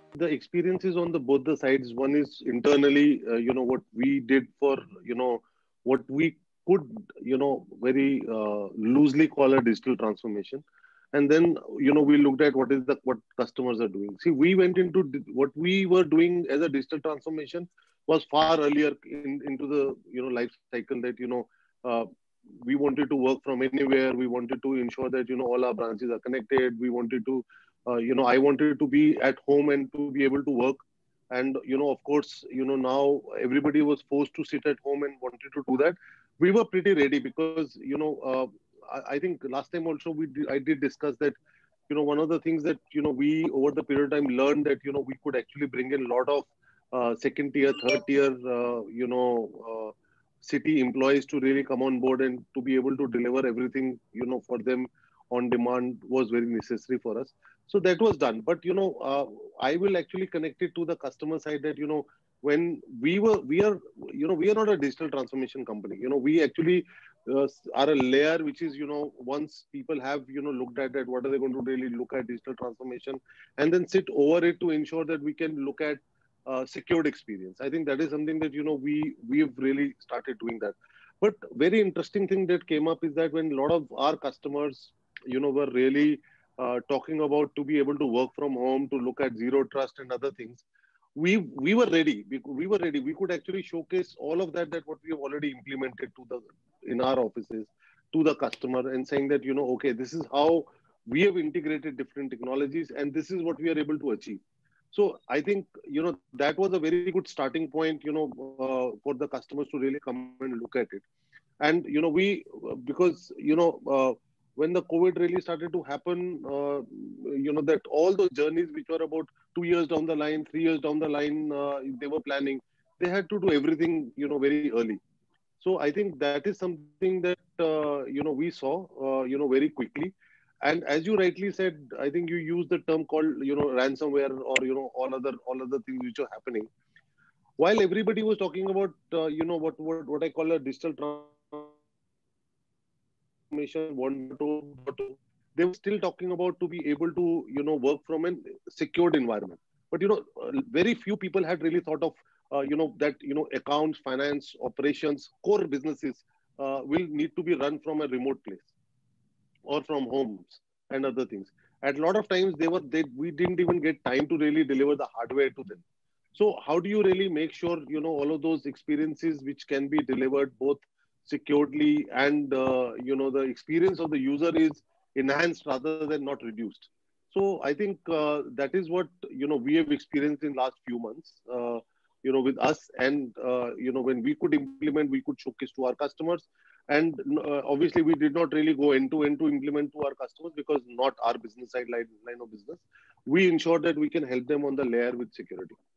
the experiences on the both the sides. One is internally, what we did for, what we could, very loosely call a digital transformation. And then, we looked at what customers are doing. See, we went into what we were doing as a digital transformation was far earlier into the, life cycle that, uh, we wanted to work from anywhere. We wanted to ensure that, all our branches are connected. We wanted to, I wanted to be at home and to be able to work. And, of course, now everybody was forced to sit at home and wanted to do that. We were pretty ready because, I think last time also I did discuss that, one of the things that, we over the period of time learned that, we could actually bring in a lot of second tier, third tier, city employees to really come on board and to be able to deliver everything, for them on demand was very necessary for us. So that was done. But, I will actually connect it to the customer side that, when we are, we are not a digital transformation company. We actually are a layer which is, once people have, looked at that, what are they going to really look at digital transformation and then sit over it to ensure that we can look at secured experience. I think that is something that, we've really started doing that. But very interesting thing that came up is that when a lot of our customers, were really talking about to be able to work from home, to look at zero trust and other things, we were ready. We were ready. We could actually showcase all of that what we have already implemented to the in our offices to the customer and saying that, okay, this is how we have integrated different technologies and this is what we are able to achieve. So I think, that was a very good starting point, for the customers to really come and look at it. And, because, when the COVID really started to happen, that all those journeys which were about 2 years down the line, 3 years down the line, they were planning, they had to do everything, very early. So I think that is something that, we saw, very quickly. And as you rightly said, I think you used the term called, ransomware or, all other things which are happening. While everybody was talking about, what I call a digital transformation 1.0, 2.0, they were still talking about to be able to, work from a secured environment. But, very few people had really thought of, that, accounts, finance, operations, core businesses will need to be run from a remote place or from homes and other things. At a lot of times we didn't even get time to really deliver the hardware to them. So how do you really make sure, all of those experiences which can be delivered both securely and, the experience of the user is enhanced rather than not reduced. So I think that is what, we have experienced in last few months, with us. And, when we could implement, we could showcase to our customers. And obviously, we did not really go end to end to implement to our customers because not our business side line of business. We ensure that we can help them on the layer with security.